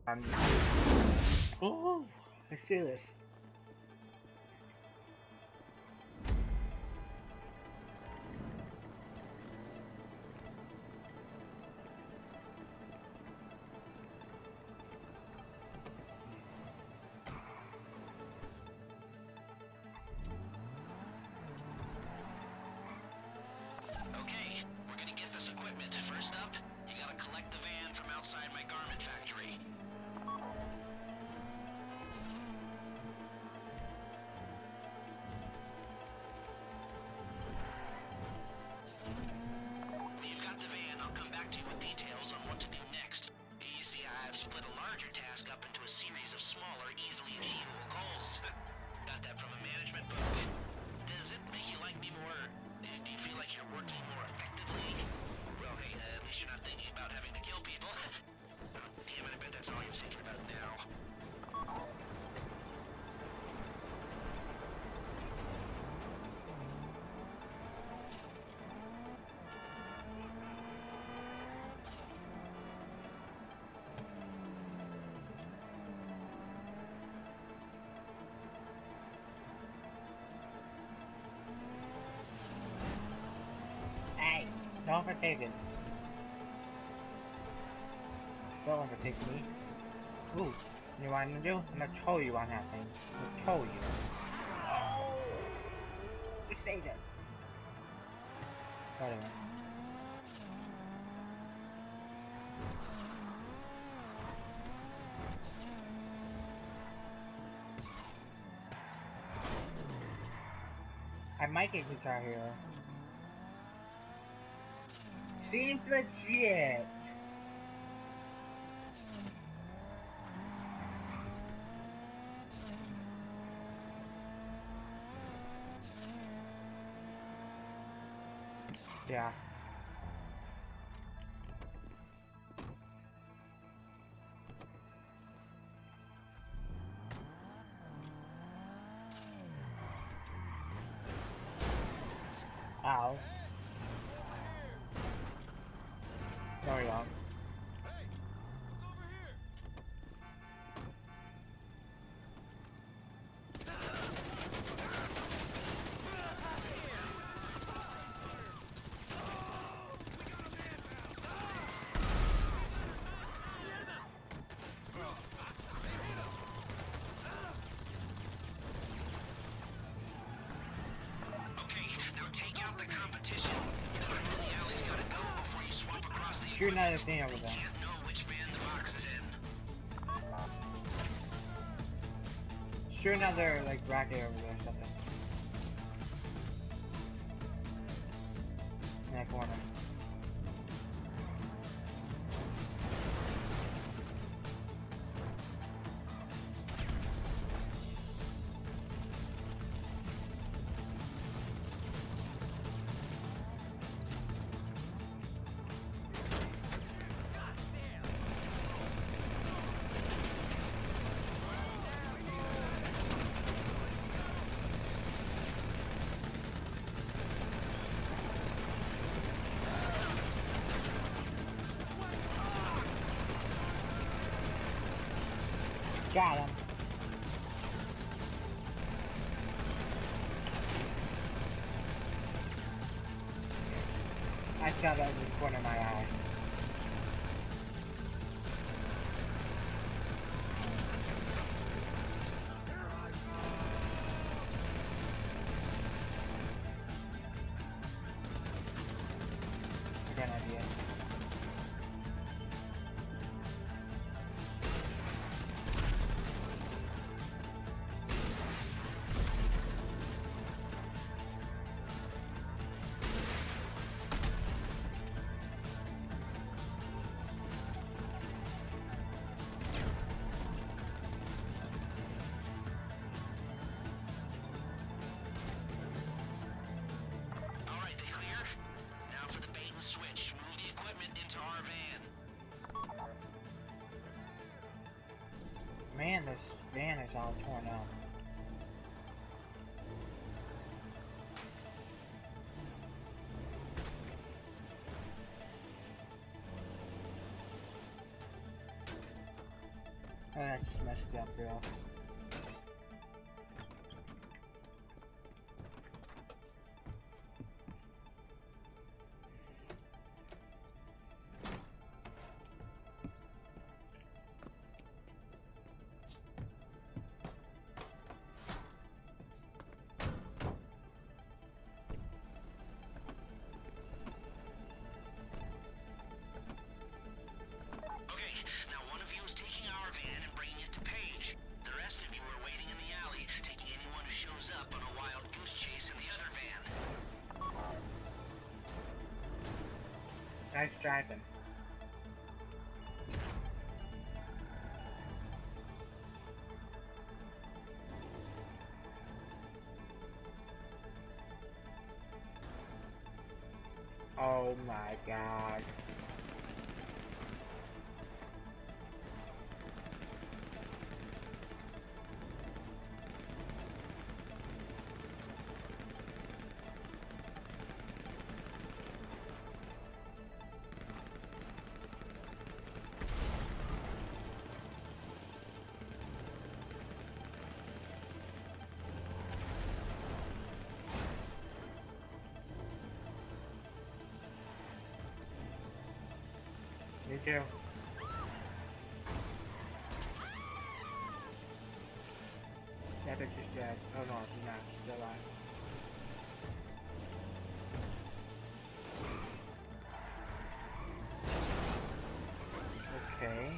Oh, let's do this. Okay, we're gonna get this equipment. First up, you gotta collect the van from outside my garment factory. When you've got the van, I'll come back to you with details on what to do next. You see, I've split a larger task up into a series of smaller, easily achievable goals. Got that from a management book. Does it make you like me more? Do you feel like you're working more effectively? Well, hey, at least you're not thinking about having to kill people. Oh, damn it, I bet that's all you're thinking about now. Hey, don't overtake it. Don't overtake me. Ooh, you know what I'm gonna do? I'm gonna troll you on that thing. I'm gonna troll you. Oh! You saved it. Whatever. I might get Guitar Hero. Seems legit. Yeah. Ow. There we go. Okay, now take out the competition. The crew in the alley's gotta go before you swap across the Shoot another equipment. thing over They there. can't know which van the box is in. Shoot another, like, bracket over there or something. In that corner. Got him. I saw that in the corner of my eye. I got an idea. Alright, they clear? Now for the bait and switch. Move the equipment into our van. Man, this van is all torn up. Oh, that's messed up, girl. Okay, now one of you is taking our van and bringing it to Paige. The rest of you are waiting in the alley, taking anyone who shows up on a wild goose chase in the other van. Nice driving. Oh my god. Me too. That bitch is dead. Oh no, she's not. She's still alive. Okay.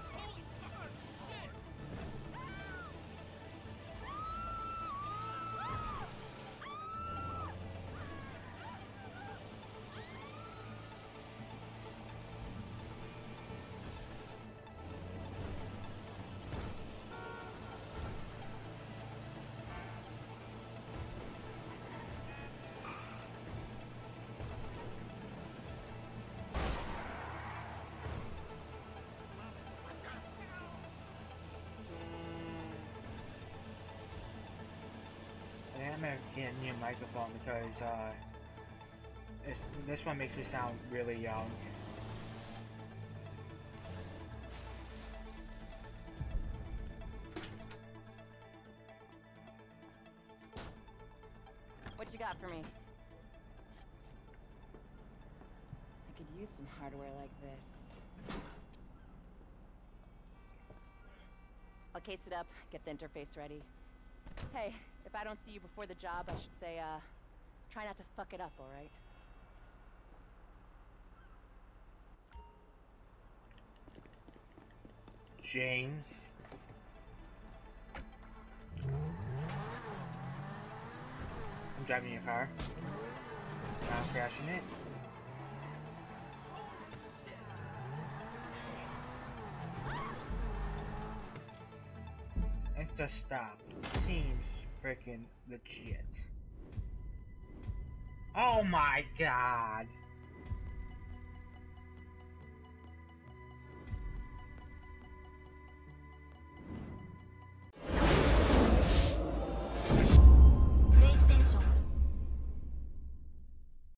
I'm gonna get a new microphone because this one makes me sound really young. What you got for me? I could use some hardware like this. I'll case it up, get the interface ready. Hey, if I don't see you before the job, I should say, try not to fuck it up, alright? James. I'm driving your car. Now I'm crashing it. Insta stop. Seems freaking legit. Oh my god.